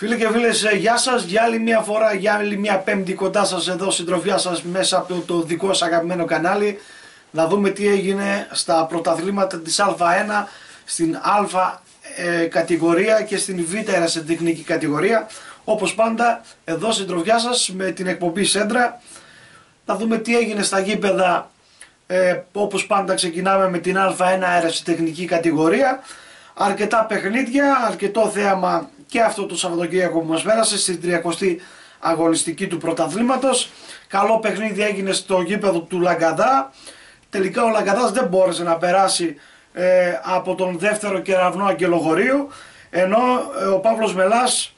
Φίλοι και φίλες, γεια σας, για άλλη μια φορά, για άλλη μια πέμπτη κοντά σας εδώ, συντροφιά σας μέσα από το δικό σας αγαπημένο κανάλι. Να δούμε τι έγινε στα πρωταθλήματα της Α1, στην Α κατηγορία και στην Β ερασιτεχνική κατηγορία. Όπως πάντα, εδώ συντροφιά σας με την εκπομπή Σέντρα. Να δούμε τι έγινε στα γήπεδα. Όπως πάντα ξεκινάμε με την Α1 ερασιτεχνική κατηγορία. Αρκετά παιχνίδια, αρκετό θέαμα και αυτό το Σαββατοκύριακο που μας πέρασε στην 30η αγωνιστική του πρωταθλήματος. Καλό παιχνίδι έγινε στο γήπεδο του Λαγκαδά. Τελικά ο Λαγκαδάς δεν μπόρεσε να περάσει από τον δεύτερο κεραυνό Αγγελοχωρίου, ενώ ο Παύλος Μελάς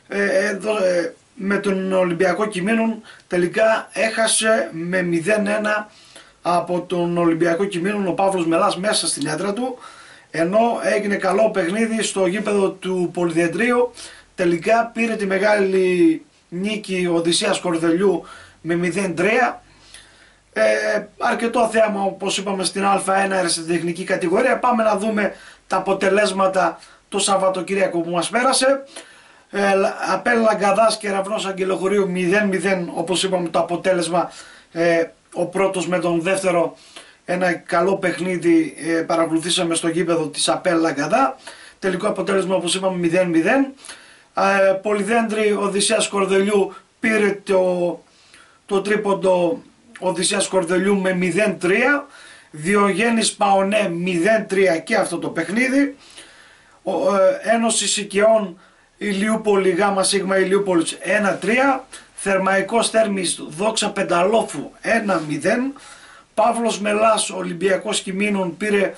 με τον Ολυμπιακό Κιμήνων τελικά έχασε με 0-1 από τον Ολυμπιακό Κιμήνων ο Παύλος Μελάς μέσα στην έδρα του, ενώ έγινε καλό παιχνίδι στο γήπεδο του Πολυδεντρίου. Τελικά πήρε τη μεγάλη νίκη ο Οδυσσέας Κορδελιού με 0-3. Αρκετό θέαμα, όπως είπαμε, στην Α1 ερασιτεχνική κατηγορία. Πάμε να δούμε τα αποτελέσματα το Σαββατοκύριακο που μας πέρασε. Απέλ Λαγκαδάς Κεραυνός Αγγελοχωρίου 0-0, όπως είπαμε το αποτέλεσμα. Ο πρώτος με τον δεύτερο, ένα καλό παιχνίδι παρακολουθήσαμε στο γήπεδο της Απέλ Λαγκαδά. Τελικό αποτέλεσμα, όπως είπαμε, 0-0. Πολυδέντρη Οδυσσέας Κορδελιού πήρε το τρίποντο Οδυσσέας Κορδελιού με 0-3. Διογέννης Παονέ 0-3 και αυτό το παιχνίδι. Ένωση Σικαιών Ηλιούπολη Γ' Ηλιούπολης 1-3. Θερμαϊκός Θέρμης Δόξα Πενταλόφου 1-0. Παύλος Μελάς Ολυμπιακός Κιμήνων πήρε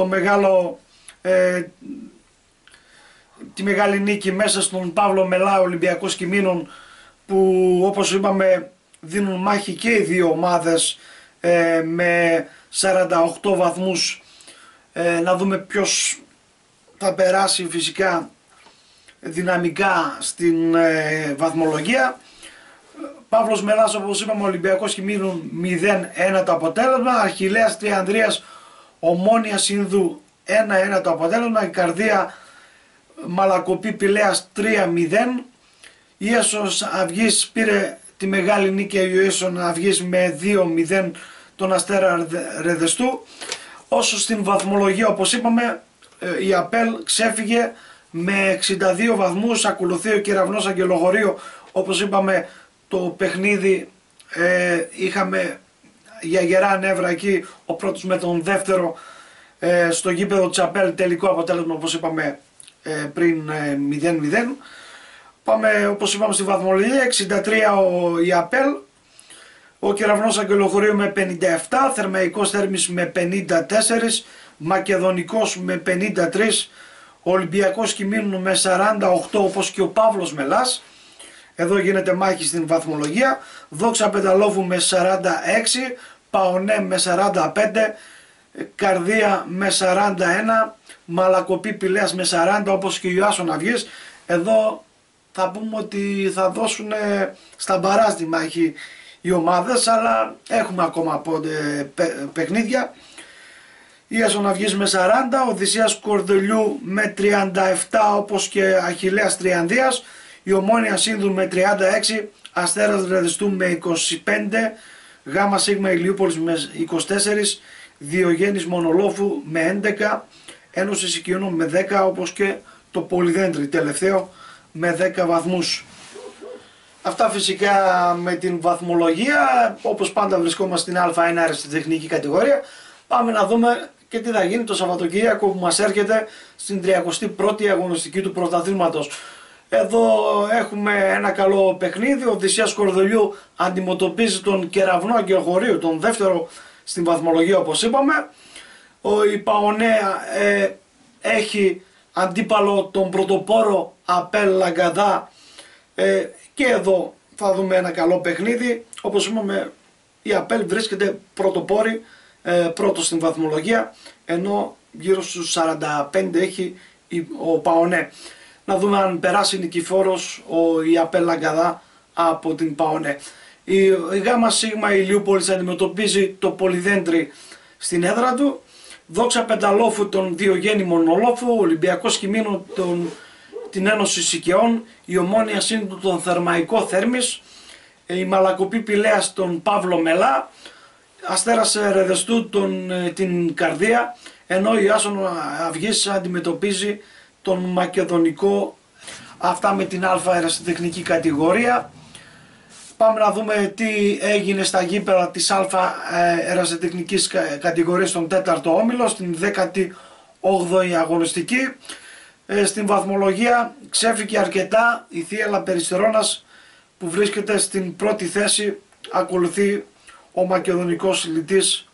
τη μεγάλη νίκη μέσα στον Παύλο Μελά Ολυμπιακός Κιμήνων, που όπως είπαμε δίνουν μάχη και οι δύο ομάδες με 48 βαθμούς. Να δούμε ποιος θα περάσει φυσικά δυναμικά στην βαθμολογία. Παύλος Μελάς, όπως είπαμε, Ολυμπιακός Κιμήνων 0-1 το αποτέλεσμα. Αρχιλλέας Τριανδρίας Ομόνια Σύνδου 1-1 το αποτέλεσμα. Η Καρδία Μαλακοπή Πηλέας 3-0. Ιέσος Αυγής πήρε τη μεγάλη νίκη ο Ιέσον Αυγής με 2-0 τον Αστέρα Ρεδεστού. Όσο στην βαθμολογία, όπως είπαμε, η Απέλ ξέφυγε με 62 βαθμούς. Ακολουθεί ο Κεραυνός Αγγελοχωρίου. Όπως είπαμε, το παιχνίδι είχαμε για γερά νεύρα εκεί, ο πρώτος με τον δεύτερο στο γήπεδο της Απέλ. Τελικό αποτέλεσμα, όπως είπαμε πριν, 0-0. Πάμε, όπως είπαμε, στη βαθμολογία. 63 η Απέλ, ο Κεραυνός Αγγελοχωρίου με 57, Θερμαϊκός Θέρμης με 54, Μακεδονικός με 53, Ολυμπιακός Κιμήνων με 48, όπως και ο Παύλος Μελάς. Εδώ γίνεται μάχη στην βαθμολογία. Δόξα Πενταλόφου με 46, Παονέ με 45, Καρδία με 41, Μαλακοπή Πηλέας με 40, όπως και ο Ιάσον Αυγής. Εδώ θα πούμε ότι θα δώσουν στα μπαράζ τη μάχη οι ομάδες, αλλά έχουμε ακόμα παιχνίδια. Ιάσον Αυγής με 40, Οδυσσέας Κορδελιού με 37, όπως και Αχιλλέας Τριανδίας. Η Ομόνια Σύνδου με 36, Αστέρας Ρεδεστού με 25, Γ' Ηλιούπολης με 24, Διογέννης Μονολόφου με 11, Ένωση Σικαιών με 10, όπως και το Πολυδέντρι τελευταίο με 10 βαθμούς. Αυτά φυσικά με την βαθμολογία. Όπως πάντα βρισκόμαστε στην Α1 ερασιτεχνική κατηγορία. Πάμε να δούμε και τι θα γίνει το Σαββατοκύριακο που μας έρχεται στην 31η αγωνιστική του πρωταθλήματος. Εδώ έχουμε ένα καλό παιχνίδι. Ο Οδυσσέας Κορδελιού αντιμετωπίζει τον Κεραυνό Αγγελοχωρίου, τον δεύτερο στην βαθμολογία, όπως είπαμε. Η Παονέα έχει αντίπαλο τον πρωτοπόρο Απέλ Λαγκαδά, και εδώ θα δούμε ένα καλό παιχνίδι. Όπως είπαμε, η Απέλ βρίσκεται πρωτοπόρη, πρώτο στην βαθμολογία, ενώ γύρω στους 45 έχει ο Παονέ. Να δούμε αν περάσει νικηφόρος η Απέλ Λαγκαδά από την Παονέ. Η Γ' Ηλιούπολης αντιμετωπίζει το Πολυδέντρι στην έδρα του. Δόξα Πενταλόφου τον Διογέννη Μονολόφου, Ολυμπιακός Κιμήνων την Ένωση Σικαιών, η Ομόνοια Σύντου τον Θερμαϊκό Θέρμης, η Μαλακοπή Πηλέας τον Παύλο Μελά, Αστέρας Ρεδεστού την Καρδία, ενώ η Άσον Αυγής αντιμετωπίζει τον Μακεδονικό. Αυτά με την Α ερασιτεχνική κατηγορία. Πάμε να δούμε τι έγινε στα γήπεδα της Α ερασιτεχνικής κατηγορίας στον 4ο όμιλο, στην 18η αγωνιστική. Στην βαθμολογία ξέφυγε αρκετά η Θίελα Περιστερώνας που βρίσκεται στην πρώτη θέση, ακολουθεί ο Μακεδονικός Λυτής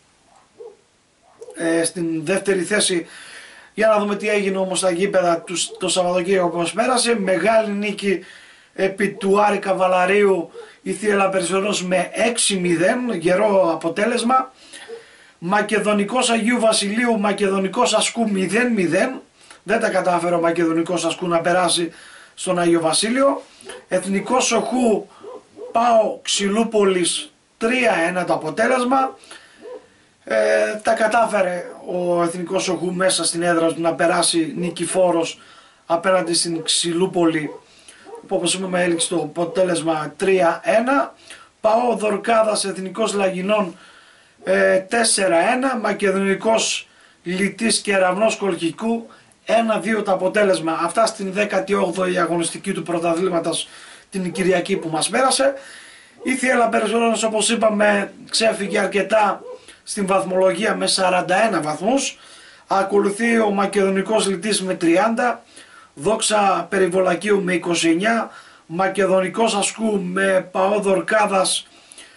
στην δεύτερη θέση. Για να δούμε τι έγινε όμως στα γήπεδα το Σαββατοκύριακο που μας πέρασε. Μεγάλη νίκη επί του Άρη Καβαλαρίου η Θίελα Περιστερώνας με 6-0, γερό αποτέλεσμα. Μακεδονικός Αγίου Βασιλείου, Μακεδονικός Ασκού 0-0. Δεν τα κατάφερε ο Μακεδονικός Ασκού να περάσει στον Άγιο Βασίλειο. Εθνικός Σοχού ΠΑΟ Ξυλούπολης 3-1 το αποτέλεσμα. Τα κατάφερε ο Εθνικός Σοχού μέσα στην έδρα του να περάσει νικηφόρος απέναντι στην Ξυλούπολη, που όπως είπαμε έληξε το αποτέλεσμα 3-1. ΠΑΟ Δορκάδας Εθνικός Λαγινών 4-1. Μακεδονικός Λυτής Κεραυνός Κολχικού 1-2 το αποτέλεσμα. Αυτά στην 18η αγωνιστική του πρωταθλήματος την Κυριακή που μας πέρασε. Η Θίελα Περιστερώνας, όπως είπαμε, ξέφυγε αρκετά στην βαθμολογία με 41 βαθμούς. Ακολουθεί ο Μακεδονικός Λυτής με 30, Δόξα Περιβολακίου με 29, Μακεδονικός Ασκού με ΠΑΟ Δορκάδας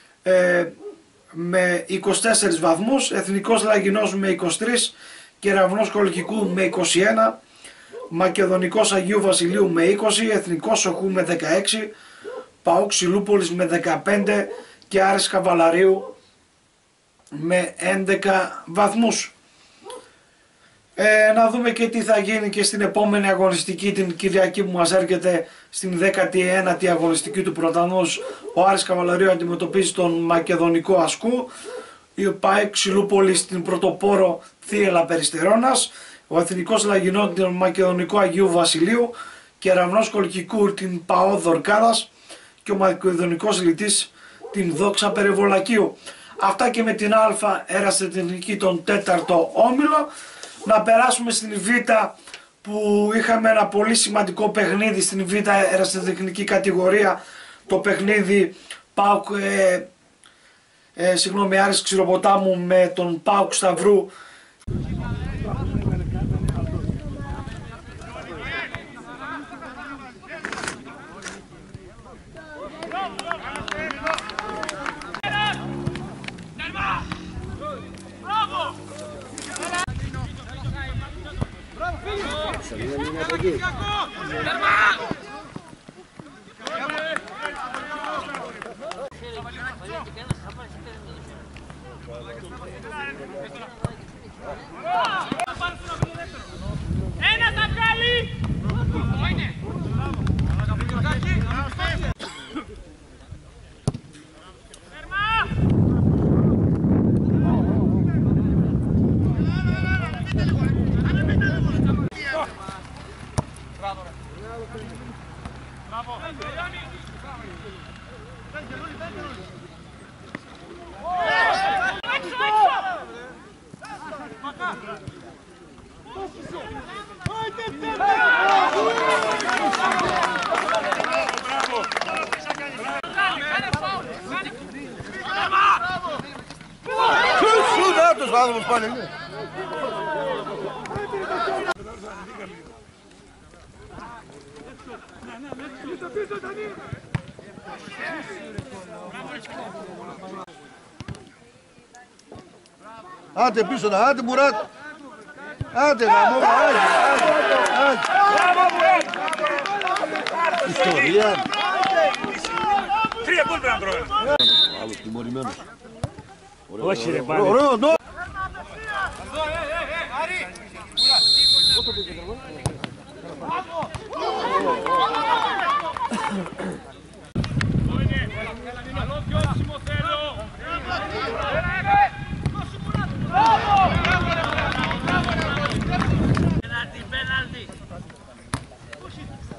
με 24 βαθμούς, Εθνικός Λαγινός με 23, Κεραυνός Κολχικού με 21, Μακεδονικός Αγίου Βασιλείου με 20, Εθνικός Σοχού με 16, ΠΑΟ Ξυλούπολης με 15 και Άρης Καβαλαρίου με 11 βαθμούς. Να δούμε και τι θα γίνει και στην επόμενη αγωνιστική την Κυριακή που μας έρχεται, στην 19η αγωνιστική του πρωταθλήματος. Ο Άρης Καβαλαρίου αντιμετωπίζει τον Μακεδονικό Ασκού, η ΠΑΕ Ξυλούπολης στην πρωτοπόρο Θίελα Περιστερώνας, ο Εθνικός Λαγινών τον Μακεδονικό Αγίου Βασιλείου, Κεραυνός Κολχικού την ΠΑΟ Δορκάδας και ο Μακεδονικός Λυτής την Δόξα Περιβολακίου. Αυτά και με την Α ερασιτεχνική τον 4ο όμιλο. Να περάσουμε στην Β που είχαμε ένα πολύ σημαντικό παιχνίδι στην Β ερασιτεχνική κατηγορία, το παιχνίδι ΠΑΟΚ Άρης Ξηροποτάμου με τον ΠΑΟΚ Σταυρού. Ένα θα βγάλει! Άντε πίσω να, άντε Μουράτ. Άντε γαμώ, άντε. Ιστορία. 3 γκολ πρέπει να τρώμε. Άλλος τιμωρημένος. Όχι ρε πάλι. Ωραίο, νο. Καλό διώσιμο θέλω. Πέναλτι.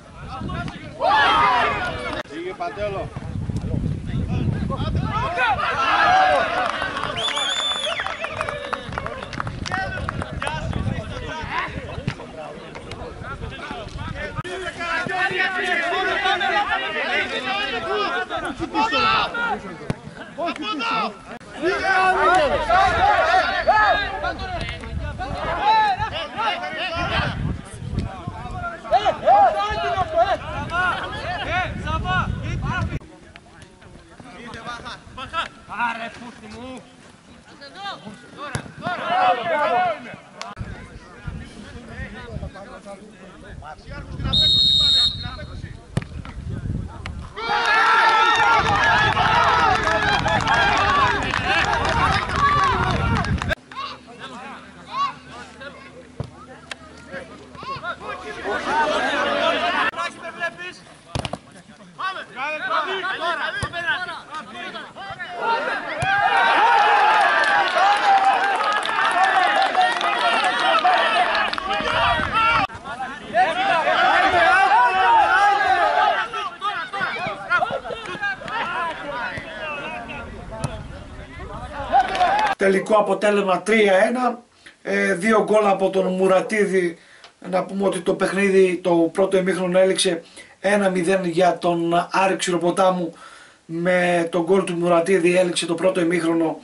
Τελικό αποτέλεσμα 3-1, 2 γκολ από τον Μουρατίδη. Να πούμε ότι το παιχνίδι το πρώτο ημίχρονο έληξε 1-0 για τον Άρη Ξηροποτάμου. Με τον γκολ του Μουρατίδη έληξε το πρώτο ημίχρονο,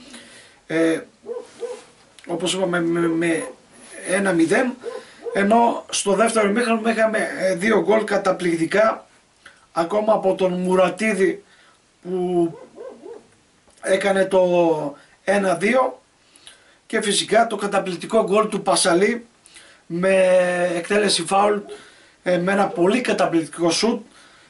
όπως είπαμε, με 1-0, ενώ στο δεύτερο ημίχρονο είχαμε 2 γκολ καταπληκτικά ακόμα από τον Μουρατίδη που έκανε το 1-2 και φυσικά το καταπληκτικό γκολ του Πασαλή με εκτέλεση φάουλ, με ένα πολύ καταπληκτικό σουτ.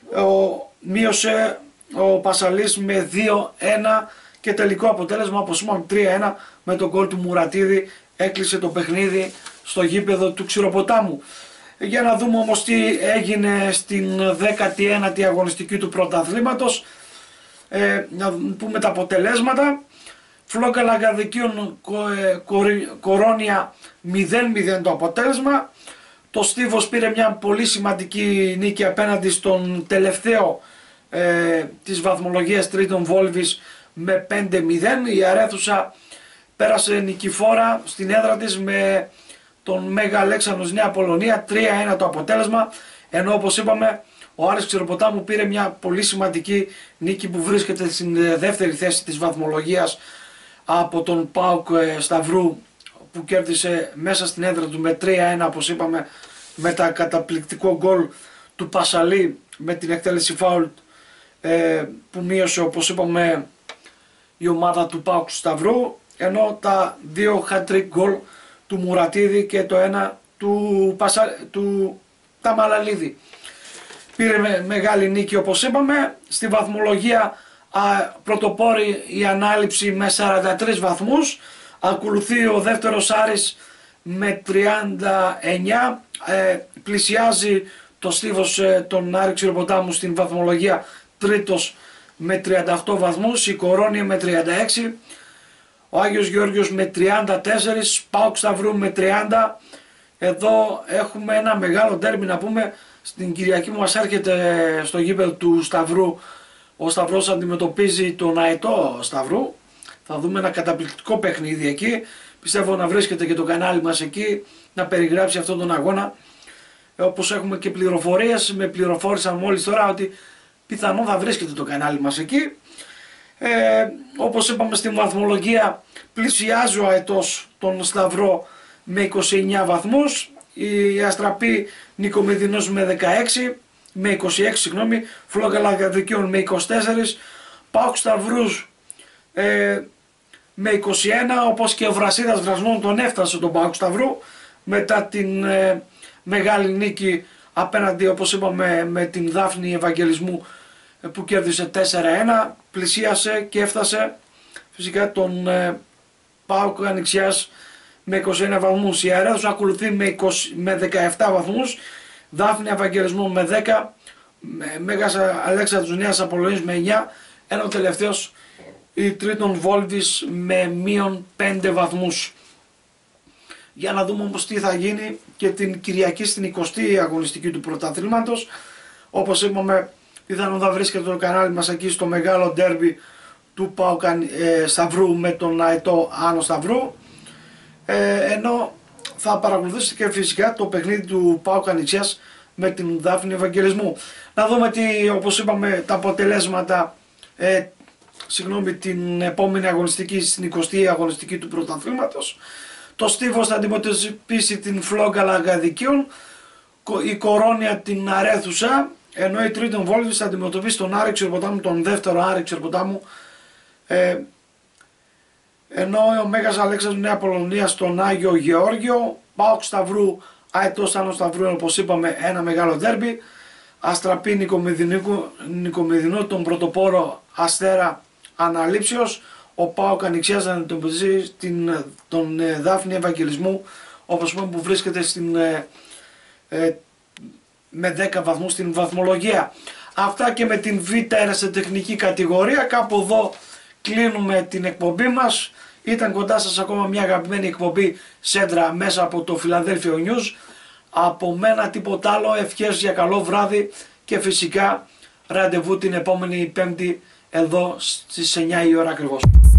Μείωσε ο Πασαλής με 2-1 και τελικό αποτέλεσμα, όπως είπαμε, 3-1 με τον γκολ του Μουρατίδη. Έκλεισε το παιχνίδι στο γήπεδο του Ξηροποτάμου. Για να δούμε όμως τι έγινε στην 19η αγωνιστική του πρωταθλήματος. Να πούμε τα αποτελέσματα. Φλόκα Λαγκαδικίων Κορώνια 0-0 το αποτέλεσμα. Το Στίβος πήρε μια πολύ σημαντική νίκη απέναντι στον τελευταίο της βαθμολογίας τρίτων Βόλβης με 5-0. Η Αρέθουσα πέρασε νικηφόρα στην έδρα της με τον Μέγα Αλέξανδρος Νέα Πολωνία, 3-1 το αποτέλεσμα, ενώ όπως είπαμε ο Άρης Ξηροποτάμου πήρε μια πολύ σημαντική νίκη που βρίσκεται στην δεύτερη θέση της βαθμολογίας από τον ΠΑΟΚ Σταυρού, που κέρδισε μέσα στην έδρα του με 3-1, όπως είπαμε, με τα καταπληκτικό γκολ του Πασαλή με την εκτέλεση φάουλ που μείωσε, όπως είπαμε, η ομάδα του ΠΑΟΚ Σταυρού, ενώ τα 2 hat-trick γκολ του Μουρατίδη και το 1 του Ταμαλαλίδη. Πήρε μεγάλη νίκη, όπως είπαμε. Στη βαθμολογία πρωτοπόρη η Ανάληψη με 43 βαθμούς. Ακολουθεί ο δεύτερος Άρης με 39. Πλησιάζει το Στίβος τον Άρη Ξηροποτάμου στην βαθμολογία τρίτος με 38 βαθμούς. Η Κορώνια με 36. Ο Άγιος Γεώργιος με 34. ΠΑΟΚ Σταυρού με 30. Εδώ έχουμε ένα μεγάλο ντέρμπι να πούμε. Στην Κυριακή που μας έρχεται στο γήπεδο του Σταυρού, ο Σταυρός αντιμετωπίζει τον Αετό Σταυρού. Θα δούμε ένα καταπληκτικό παιχνίδι εκεί. Πιστεύω να βρίσκεται και το κανάλι μας εκεί να περιγράψει αυτόν τον αγώνα. Όπως έχουμε και πληροφορίες, με πληροφόρησαν μόλις τώρα ότι πιθανόν θα βρίσκεται το κανάλι μας εκεί. Όπως είπαμε, στην βαθμολογία πλησιάζει ο Αετός τον Σταυρό με 29 βαθμούς. Η Αστραπή Νικομεδινός με 16, με 26 συγγνώμη, Φλόγκα Λαγκαδικίων με 24, ΠΑΟΚ Σταυρούς με 21, όπως και ο Βρασίδας Βρασνών τον έφτασε τον ΠΑΟΚ Σταυρού μετά την μεγάλη νίκη απέναντι, όπως είπαμε, με την Δάφνη Ευαγγελισμού που κέρδισε 4-1, πλησίασε και έφτασε φυσικά τον ΠΑΟΚ Ανοιξιάς με 21 βαθμούς. Η Αρέθουσα ακολουθεί με 17 βαθμούς, Δάφνη Ευαγγελισμού με 10, Μέγας Αλέξανδρος Νέας Απολωνής με 9, ενώ ο τελευταίος η Τρίτον Βόλβης με μείον 5 βαθμούς. Για να δούμε όμως τι θα γίνει και την Κυριακή στην 20η αγωνιστική του πρωταθλήματος. Όπως είπαμε, πιθανόν θα βρίσκεται το κανάλι μας εκεί στο μεγάλο ντέρμπι του ΠΑΟΚ Σταυρού με τον Αετό Άνω Σταυρού, ενώ θα παρακολουθήσετε και φυσικά το παιχνίδι του ΠΑΟΚ Ανιξιάς με την Δάφνη Ευαγγελισμού. Να δούμε όπως είπαμε τα αποτελέσματα την επόμενη αγωνιστική, στην 20η αγωνιστική του πρωταθλήματος. Το Στίβος θα αντιμετωπίσει την Φλόγκα Λαγκαδικίων, η Κορώνια την Αρέθουσα, ενώ η Τρίτον Βόλβης θα αντιμετωπίσει τον Άρη Ξερποτάμου, τον δεύτερο Άρη Ξερποτάμου, ενώ ο Μέγας Αλέξανδρος Νέα Πολωνία στον Άγιο Γεώργιο. ΠΑΟΚ Σταυρού, Αετός Άνω Σταυρού, όπως είπαμε, ένα μεγάλο ντέρμπι. Αστραπή Νικομεδινού, τον πρωτοπόρο Αστέρα Αναλήψεως. Ο ΠΑΟΚ Ανιξιάς να αντιμετωπίσει τον Δάφνη Ευαγγελισμού, όπως είπαμε, που βρίσκεται με 10 βαθμούς στην βαθμολογία. Αυτά και με την Β1 σε τεχνική κατηγορία. Κάπου εδώ κλείνουμε την εκπομπή μας. Ήταν κοντά σας ακόμα μια αγαπημένη εκπομπή Σέντρα μέσα από το Philadelphia News. Από μένα τίποτα άλλο, ευχές για καλό βράδυ και φυσικά ραντεβού την επόμενη Πέμπτη εδώ στις 9 η ώρα ακριβώς.